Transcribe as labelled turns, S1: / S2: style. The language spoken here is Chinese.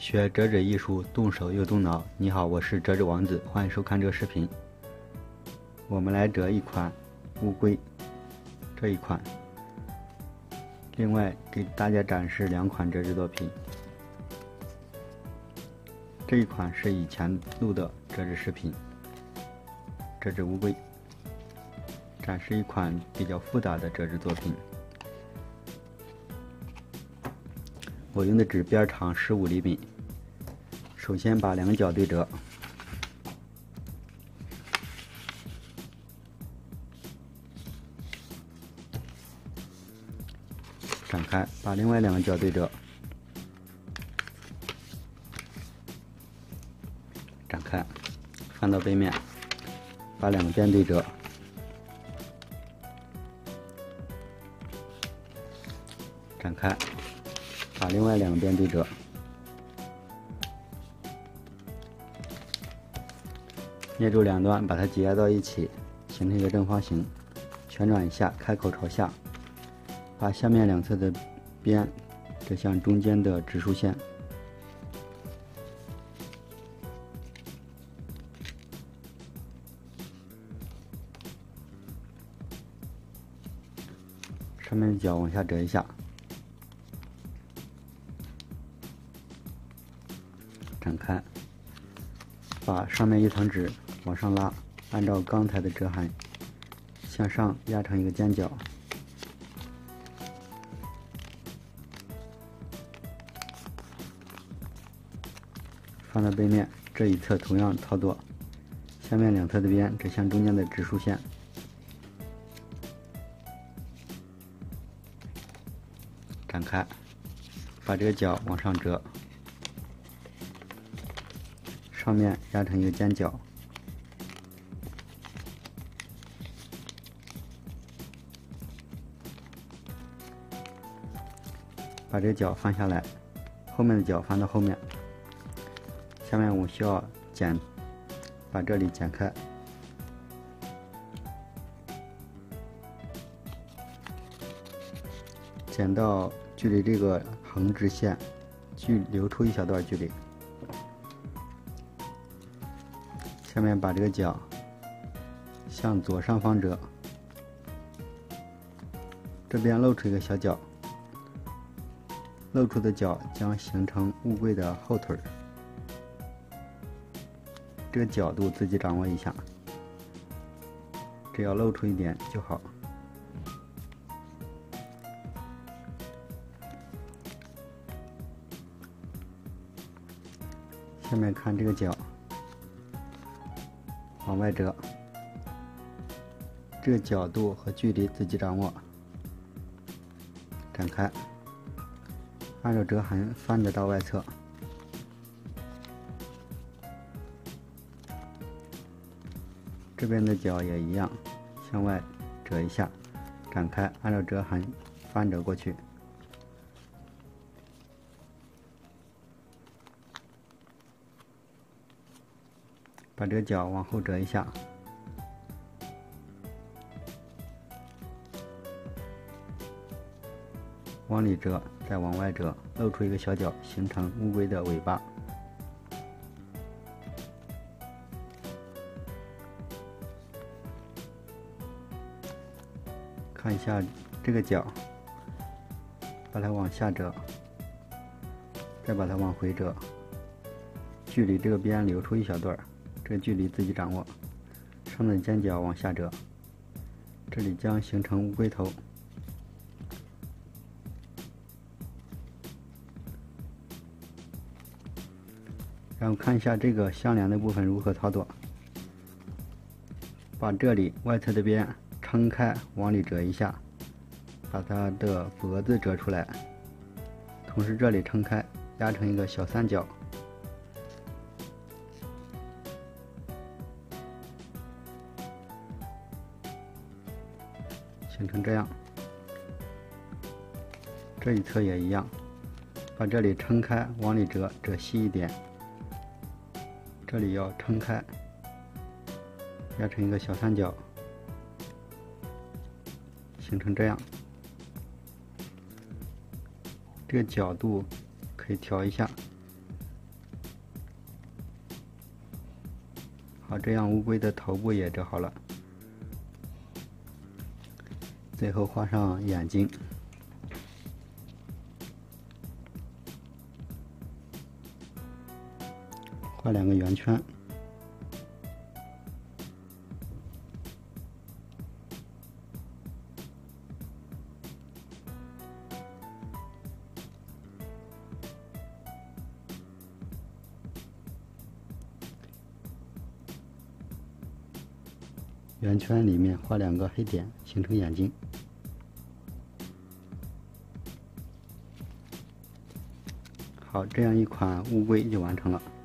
S1: 学折纸艺术，动手又动脑。你好，我是折纸王子，欢迎收看这个视频。我们来折一款乌龟，这一款。另外给大家展示两款折纸作品。这一款是以前录的折纸视频，折纸乌龟。展示一款比较复杂的折纸作品。我用的纸边长15厘米。首先把两个角对折，展开，把另外两个角对折，展开，翻到背面，把两个边对折，展开，把另外两个边对折，捏住两端，把它挤压到一起，形成一个正方形，旋转一下，开口朝下，把下面两侧的边折向中间的直竖线，上面的角往下折一下，展开，把上面一层纸往上拉，按照刚才的折痕向上压成一个尖角，放到背面。这一侧同样操作，下面两侧的边折向中间的直竖线，展开，把这个角往上折，上面压成一个尖角，把这个角翻下来，后面的角翻到后面。下面我需要剪，把这里剪开，剪到距离这个横直线留出一小段距离。下面把这个角向左上方折，这边露出一个小角，露出的角将形成乌龟的后腿，这个角度自己掌握一下，只要露出一点就好。下面看这个角，往外折，这个角度和距离自己掌握，展开，按照折痕翻着到外侧，这边的角也一样，向外折一下，展开，按照折痕翻折过去，把这个角往后折一下，往里折，再往外折，露出一个小角，形成乌龟的尾巴。看一下这个角，把它往下折，再把它往回折，距离这个边留出一小段，这个距离自己掌握。上面的尖角往下折，这里将形成乌龟头。然后看一下这个相连的部分如何操作，把这里外侧的边撑开，往里折一下，把它的脖子折出来，同时这里撑开，压成一个小三角，形成这样。这一侧也一样，把这里撑开，往里折，折细一点，这里要撑开，压成一个小三角，形成这样。这个角度可以调一下， 好，这样乌龟的头部也折好了。最后画上眼睛，画2个圆圈。圆圈里面画2个黑点，形成眼睛。好，这样一款乌龟就完成了。